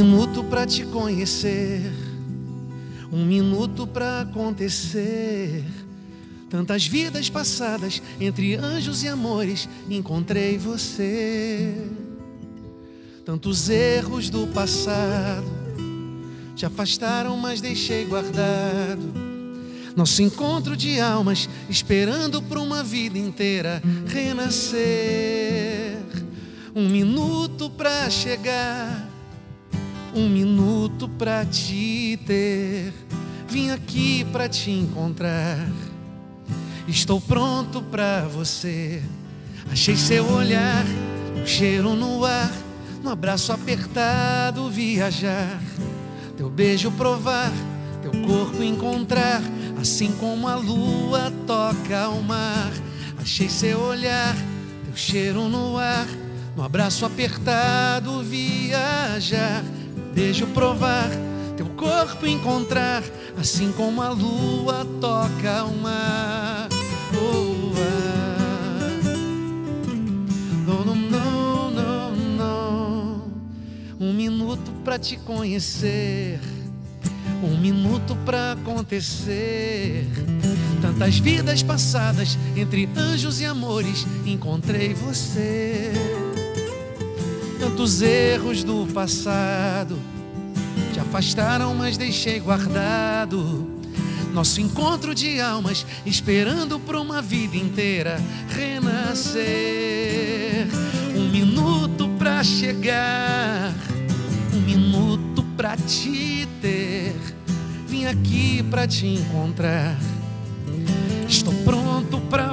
minuto pra te conhecer, um minuto pra acontecer. Tantas vidas passadas, entre anjos e amores, encontrei você. Tantos erros do passado te afastaram, mas deixei guardado. Nosso encontro de almas, esperando por uma vida inteira renascer. Um minuto pra chegar, um minuto pra te ter. Vim aqui pra te encontrar, estou pronto pra você. Achei seu olhar, um cheiro no ar, um abraço apertado viajar. Teu beijo provar, teu corpo encontrar, assim como a lua toca o mar. Achei seu olhar, teu cheiro no ar, um abraço apertado viajar. Beijo provar, teu corpo encontrar, assim como a lua toca o mar. Oh, ah. Não, não, não, não, não. Um minuto pra te conhecer, um minuto pra acontecer. Tantas vidas passadas, entre anjos e amores, encontrei você. Tantos erros do passado te afastaram, mas deixei guardado. Nosso encontro de almas, esperando por uma vida inteira renascer. Um minuto pra chegar, um minuto pra te ter. Vim aqui pra te encontrar, estou pronto pra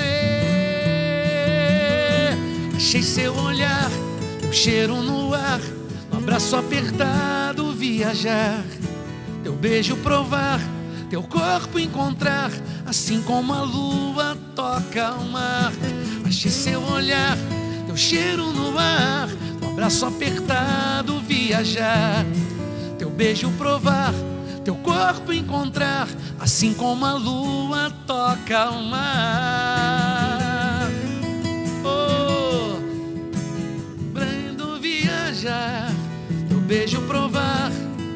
você. Achei seu olhar, teu cheiro no ar, um abraço apertado viajar. Teu beijo provar, teu corpo encontrar, assim como a lua toca o mar. Achei seu olhar, teu cheiro no ar, um abraço apertado viajar. Teu beijo provar, teu corpo encontrar, assim como a lua toca o mar. Oh, brando viajar, teu beijo provar,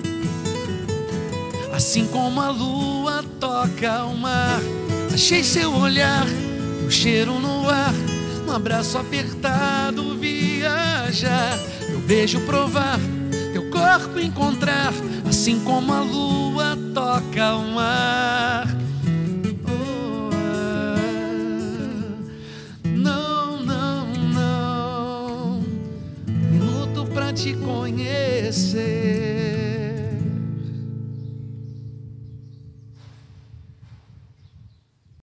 assim como a lua toca o mar. Achei seu olhar, teu cheiro no ar, um abraço apertado viajar. Teu beijo provar, teu corpo encontrar, assim como a lua toca o mar. Oh, ah. Não, não, não. Minuto pra te conhecer.